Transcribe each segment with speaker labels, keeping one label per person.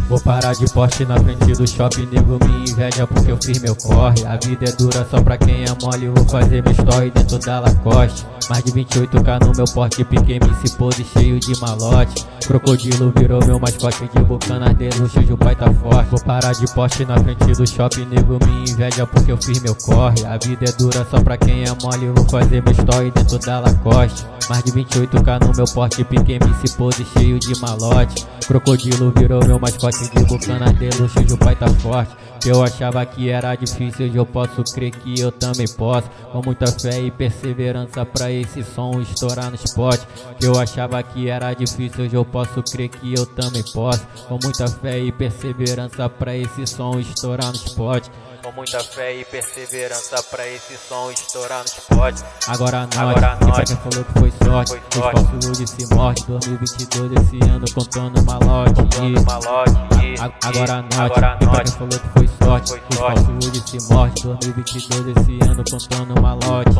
Speaker 1: Vou parar de poste na frente do shopping, nego me inveja porque eu fiz meu corre. A vida é dura só pra quem é mole, vou fazer meu story dentro da Lacoste. Mais de 28k no meu porte, piquei me se pose cheio de malote. Crocodilo virou meu mascote, de Bucana de luxo, o pai tá forte. Vou parar de poste na frente do shopping, nego me inveja porque eu fiz meu corre. A vida é dura só pra quem é mole, vou fazer meu story dentro da Lacoste. Mais de 28k no meu porte, piquei me se pose cheio de malote. Crocodilo virou meu mascote, de Bucana de luxo, o pai tá forte. Eu achava que era difícil, hoje eu posso crer que eu também posso. Com muita fé e perseverança pra esse som estourar no spot. Eu achava que era difícil, hoje eu posso crer que eu também posso. Com muita fé e perseverança pra esse som estourar no spot. Com muita fé e perseverança pra esse som estourar no spot. Agora nós, e pra quem falou que foi sorte, os falsos hoje se morde. 2022 esse ano contando malote. Agora nós, e pra quem falou que foi sorte, os falsos hoje se morde. 2022 esse ano contando malote.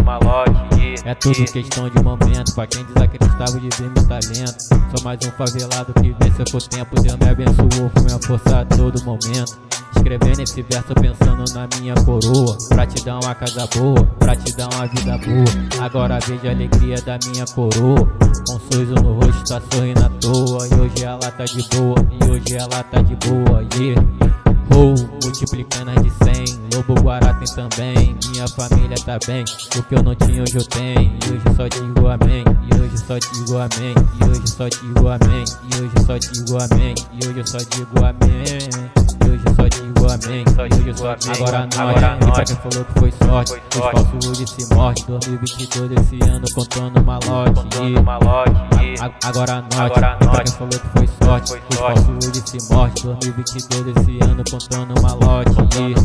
Speaker 1: É tudo questão de momento, pra quem desacreditava de ver meu talento. Sou mais um favelado que venceu com o tempo, Deus me abençoou, foi minha força a todo momento. Escrevendo esse verso pensando na minha coroa, pra te dar uma casa boa, pra te dar uma vida boa. Agora vejo a alegria da minha coroa, com um sorriso no rosto, tá sorrindo à toa. E hoje ela tá de boa, e hoje ela tá de boa, yeah. Multiplicando as de 100, Lobo Guará tem também. Minha família tá bem, o que eu não tinha hoje eu tenho. E hoje só digo amém, e hoje só digo amém, e hoje só digo amém, e hoje só digo amém, e hoje só digo amém. Hoje só digo amém, hoje só digo agora nós, e pra quem falou que foi sorte, os falsos hoje se morde. 2022 esse ano contando malote. Agora nós, e pra quem falou que foi sorte, os falsos hoje se morde. 2022 esse ano contando malote.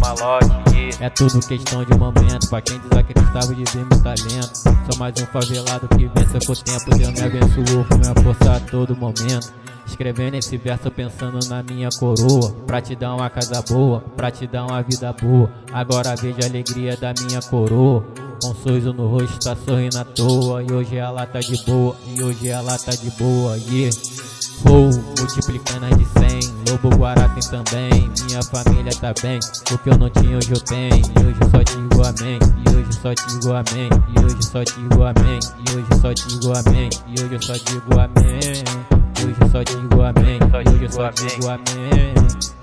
Speaker 1: É tudo questão de momento, pra quem desacreditava de ver meu talento. Sou mais um favelado que venceu com o tempo, Deus me abençoou, foi minha força a todo momento. Escrevendo esse verso pensando na minha coroa, pra te dar uma casa boa, pra te dar uma vida boa. Agora vejo a alegria da minha coroa, com um sorriso no rosto, tá sorrindo à toa. E hoje ela tá de boa, e hoje ela tá de boa, yeah. Multiplicando as de 100, Lobo Guará tem também. Minha família tá bem, o que eu não tinha hoje eu tenho. E hoje só digo amém, e hoje só digo amém, e hoje só digo amém, e hoje só digo amém, e hoje só digo amém. Hoje só digo amém, hoje só digo amém.